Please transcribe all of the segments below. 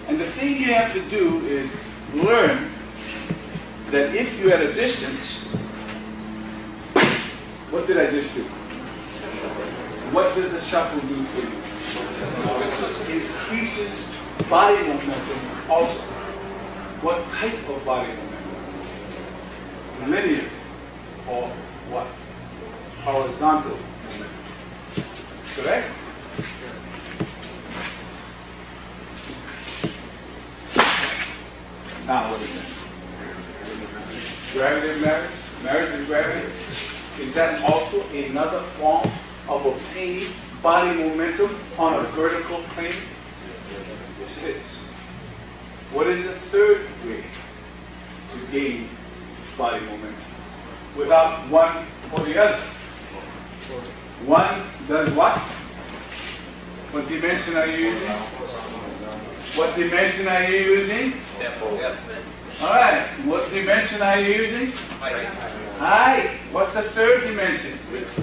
And the thing you have to do is learn that if you're at a distance, what did I just do? What does the shuffle do for you? It increases body momentum also. What type of body momentum? Linear or what? Horizontal momentum. Correct? Now what is that? Gravity of marriage? Marriage and gravity? Is that also another form of obtaining body momentum on a vertical plane? Yes, it is. What is the third way to gain body momentum? Without one or the other. One does what? What dimension are you using? What dimension are you using? Alright, what dimension are you using? Height. What's the third dimension?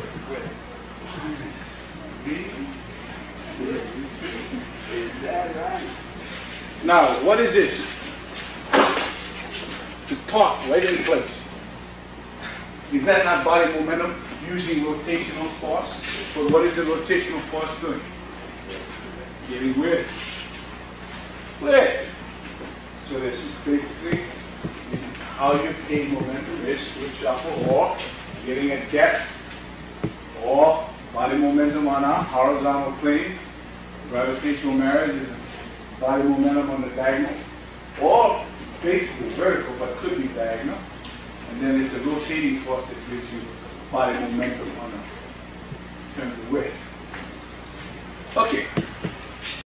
Is that right? Now, what is this? To talk right in place. Is that not body momentum using rotational force? But what is the rotational force doing? Getting width. Width. So this is basically how you gain momentum is with shuffle or getting a depth or body momentum on a horizontal plane. Gravitational marriage is body momentum on the diagonal, or basically vertical, but could be diagonal. And then it's a rotating force that gives you body momentum on in terms of width. Okay.